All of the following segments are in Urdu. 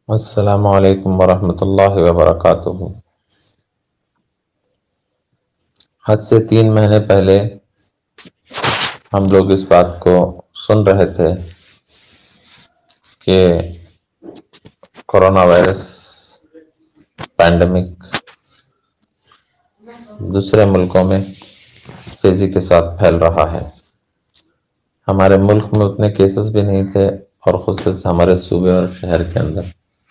السلام علیکم ورحمۃ اللہ وبرکاتہ۔ حد سے 3 مہینے پہلے ہم لوگ اس بات کو سن رہے تھے کہ کورونا وائرس پینڈیمک دوسرے ملکوں میں تیزی کے ساتھ پھیل رہا ہے۔ ہمارے ملک میں اتنے کیسز بھی نہیں تھے، اور خصوصاً ہمارے صوبے اور شہر کے اندر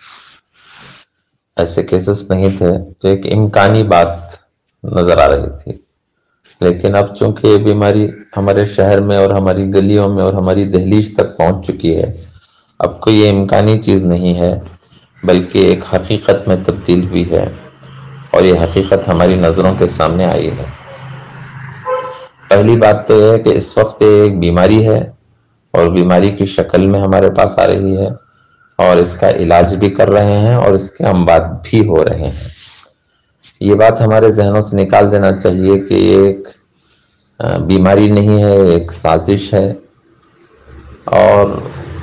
ایسے کیسز نہیں تھے، تو ایک امکانی بات نظر آ رہی تھی۔ لیکن اب چونکہ یہ بیماری ہمارے شہر میں اور ہماری گلیوں میں اور ہماری دہلیز تک پہنچ چکی ہے، اب کوئی یہ امکانی چیز نہیں ہے، بلکہ ایک حقیقت میں تبدیل ہوئی ہے، اور یہ حقیقت ہماری نظروں کے سامنے آئی ہے۔ پہلی بات تو یہ ہے کہ اس وقت یہ ایک بیماری ہے، اور بیماری کی شکل میں ہمارے پاس آ رہی ہے، اور اس کا علاج بھی کر رہے ہیں، اور اس کے اموات بھی ہو رہے ہیں۔ یہ بات ہمارے ذہنوں سے نکال دینا چاہیے کہ یہ ایک بیماری نہیں ہے، ایک سازش ہے، اور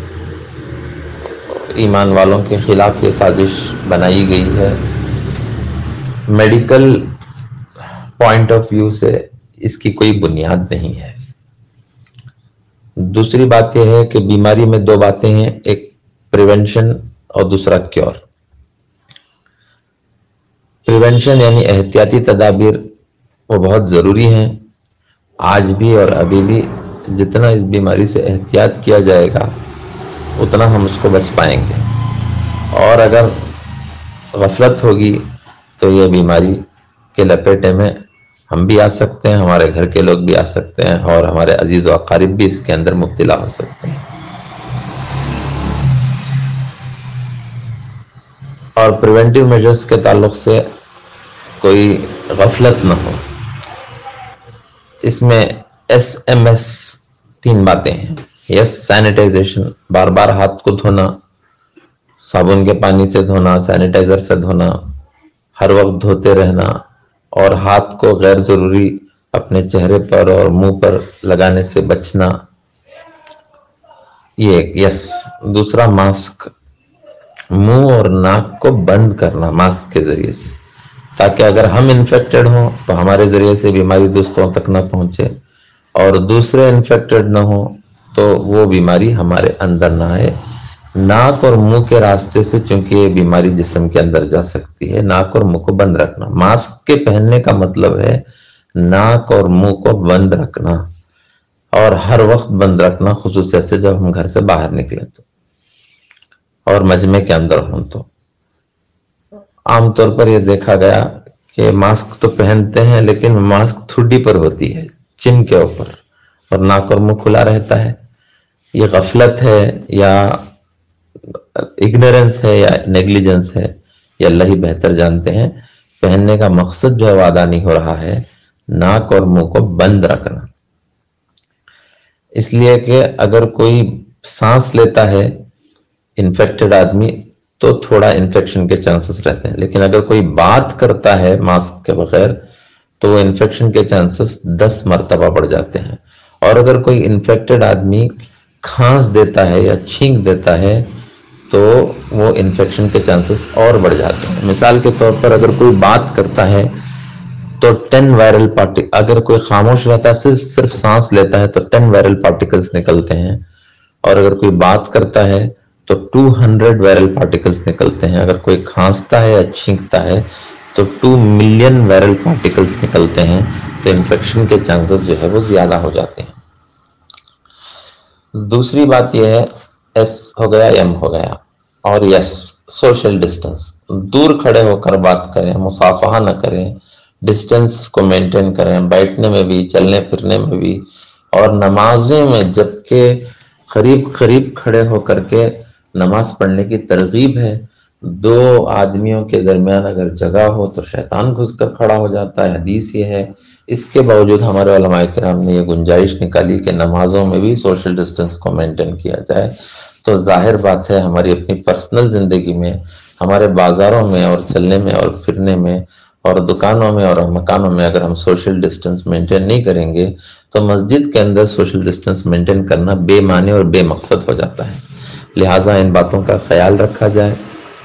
ایمان والوں کے خلاف یہ سازش بنائی گئی ہے۔ میڈیکل پوائنٹ آف ویو سے اس کی کوئی بنیاد نہیں ہے۔ دوسری بات یہ ہے کہ بیماری میں 2 باتیں ہیں، ایک پریونشن اور دوسرا کیور۔ پریونشن یعنی احتیاطی تدابیر، وہ بہت ضروری ہیں۔ آج بھی اور ابھی بھی جتنا اس بیماری سے احتیاط کیا جائے گا اتنا ہم اس کو بچ پائیں گے، اور اگر غفلت ہوگی تو یہ بیماری کے لپیٹے میں ہم بھی آ سکتے ہیں، ہمارے گھر کے لوگ بھی آ سکتے ہیں، اور ہمارے عزیز و اقارب بھی اس کے اندر مبتلا ہو سکتے ہیں۔ اور پریونٹیو میجرز کے تعلق سے کوئی غفلت نہ ہو۔ اس میں SMS 3 باتیں ہیں۔ یس، سینیٹائزیشن، بار بار ہاتھ کو دھونا، صابن کے پانی سے دھونا، سینیٹائزر سے دھونا، ہر وقت دھوتے رہنا، اور ہاتھ کو غیر ضروری اپنے چہرے پر اور منہ پر لگانے سے بچنا، یہ ایک یس۔ دوسرا، ماسک، منہ اور ناک کو بند کرنا ماسک کے ذریعے سے، تاکہ اگر ہم انفیکٹڈ ہوں تو ہمارے ذریعے سے بیماری دوسروں تک نہ پہنچے، اور دوسرے انفیکٹڈ نہ ہوں تو وہ بیماری ہمارے اندر نہ آئے۔ ناک اور منہ کے راستے سے چونکہ یہ بیماری جسم کے اندر جا سکتی ہے، ناک اور منہ کو بند رکھنا۔ ماسک کے پہننے کا مطلب ہے ناک اور منہ کو بند رکھنا، اور ہر وقت بند رکھنا، خصوصیت سے جب ہم گھر سے باہر نکلیں تو، اور مجمع کے اندر ہوں تو۔ عام طور پر یہ دیکھا گیا کہ ماسک تو پہنتے ہیں، لیکن ماسک ٹھڈی پر ہوتی ہے، چن کے اوپر، اور ناک اور منہ کھلا رہتا ہے۔ یہ غفلت ہے یا اگنورنس ہے یا نیگلیجنس ہے، یہ اللہ ہی بہتر جانتے ہیں۔ پہننے کا مقصد جو ہے وہ ادا نہیں ہو رہا ہے، ناک اور منہ کو بند رکھنا۔ اس لیے کہ اگر کوئی سانس لیتا ہے انفیکٹڈ آدمی تو تھوڑا انفیکشن کے چانسز رہتے ہیں، لیکن اگر کوئی بات کرتا ہے ماسک کے بغیر تو وہ انفیکشن کے چانسز 10 مرتبہ بڑھ جاتے ہیں۔ اور اگر کوئی انفیکٹڈ آدمی کھانس دیتا ہے یا چھینک دیتا ہے تو وہ انفیکشن کے چانسز اور بڑھ جاتے ہیں۔ مثال کے طور پر اگر کوئی بات کرتا ہے تو 10 وائرل پارٹیکل، اگر کوئی خاموش رہتا ہے صرف سانس لیتا ہے تو 10 وائرل پارٹیکلز نکلتے ہیں، اور اگر کوئی بات کرتا ہے تو 200 وائرل پارٹیکلز نکلتے ہیں۔ اگر کوئی کھانستا ہے یا چھینکتا ہے تو 2 ملین وائرل پارٹیکلز نکلتے ہیں، تو انفیکشن کے چانسز جو ہے وہ زیادہ ہو جاتے ہیں۔ دوسری بات یہ ہے، ایس ہو گیا، ایم ہو گیا، اور یس، سوشل ڈسٹنس، دور کھڑے ہو کر بات کریں، مصافحہ نہ کریں، ڈسٹنس کو مینٹین کریں، بیٹھنے میں بھی، چلنے پھرنے میں بھی، اور نمازیں میں جبکہ قریب قریب کھڑے ہو کر کے نماز پڑھنے کی ترغیب ہے۔ 2 آدمیوں کے درمیان اگر جگہ ہو تو شیطان گھس کر کھڑا ہو جاتا ہے، حدیث یہ ہے۔ اس کے باوجود ہمارے علماء کرام نے یہ گنجائش نکالی کہ نمازوں میں بھی سوشل ڈسٹنس کو مینٹین کیا جائے، تو ظاہر بات ہے ہماری اپنی پرسنل زندگی میں، ہمارے بازاروں میں اور چلنے میں اور پھرنے میں اور دکانوں میں اور مکانوں میں اگر ہم سوشل ڈسٹنس مینٹین نہیں کریں گے تو مسجد کے اندر سوشل ڈسٹنس مینٹین کرنا بے معنی اور بے مقصد ہو جاتا ہے۔ لہٰذا ان باتوں کا خیال رکھا جائے،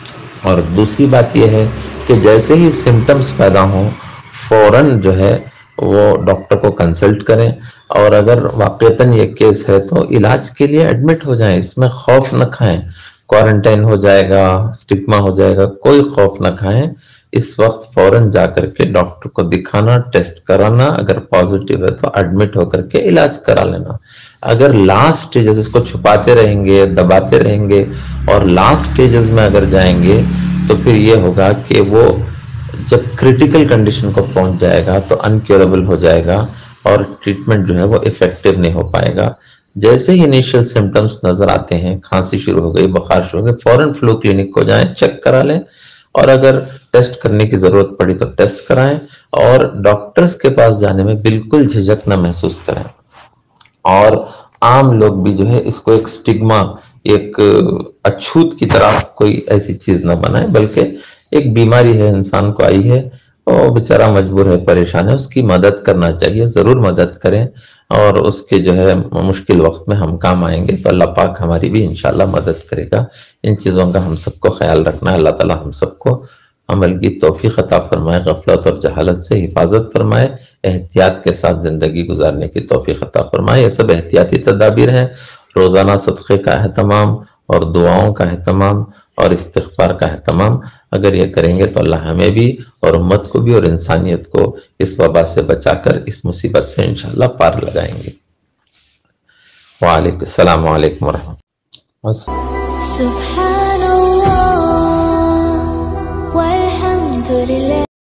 اور دوسری بات یہ ہے کہ جیسے ہی سمٹمز پیدا ہوں فوراً جو ہے وہ ڈاکٹر کو کنسلٹ کریں، اور اگر واقعتاً یہ کیس ہے تو علاج کے لیے ایڈمٹ ہو جائیں، اس میں خوف نہ کھائیں، کوارنٹائن ہو جائے گا، سٹگما ہو جائے گا، کوئی خوف نہ کھائیں، اس وقت فوراً جا کر کے ڈاکٹر کو دکھانا، ٹیسٹ کرانا، اگر پازیٹیو ہے تو ایڈمٹ ہو کر کے علاج کرا لینا۔ اگر لاسٹ سٹیجز اس کو چھپاتے رہیں گے، دباتے رہیں گے اور لاسٹ سٹیجز میں اگر جائیں گے تو پھر یہ ہوگا کہ وہ جب کریٹیکل کنڈیشن کو پہنچ جائے گا تو انکیوریبل ہو جائے گا اور ٹریٹمنٹ جو ہے وہ ایفیکٹو نہیں ہو پائے گا۔ جیسے ہی انیشل سمٹمز نظر آتے ہیں، کھانسی شروع ہو گئی، بخار شروع ہو گئی، فوراً فلو کلینک کو جائیں، چیک کرا لیں، اور اگر ٹیسٹ کرنے کی ضرورت پڑی تو ٹیسٹ کرائیں، اور ڈاکٹرز کے پاس جانے میں بالکل جھجک نہ محسوس کریں۔ اور عام لوگ بھی جو ہے اس کو ایک سٹگما، ایک اچھوت کی طرح کوئی ایسی چیز نہ بنائیں، بلکہ ایک بیماری ہے، انسان کو آئی ہے، وہ بیچارہ مجبور ہے، پریشان ہے، اس کی مدد کرنا چاہیے، ضرور مدد کریں، اور اس کے جو ہے مشکل وقت میں ہم کام آئیں گے تو اللہ پاک ہماری بھی انشاءاللہ مدد کرے گا۔ ان چیزوں کا ہم سب کو خیال رکھنا ہے۔ اللہ تعالی ہم سب کو عمل کی توفیق عطا فرمائے، غفلت اور جہالت سے حفاظت فرمائے، احتیاط کے ساتھ زندگی گزارنے کی توفیق عطا فرمائے۔ یہ سب احتیاطی تدابیر ہیں، روزانہ صدقے کا اہتمام اور دعاؤں کا اہتمام اور استغفار کا اہتمام اگر یہ کریں گے تو اللہ ہمیں بھی اور امت کو بھی اور انسانیت کو اس وبا سے بچا کر اس مصیبت سے انشاءاللہ پار لگائیں گے۔ السلام علیکم ورحمۃ اللہ۔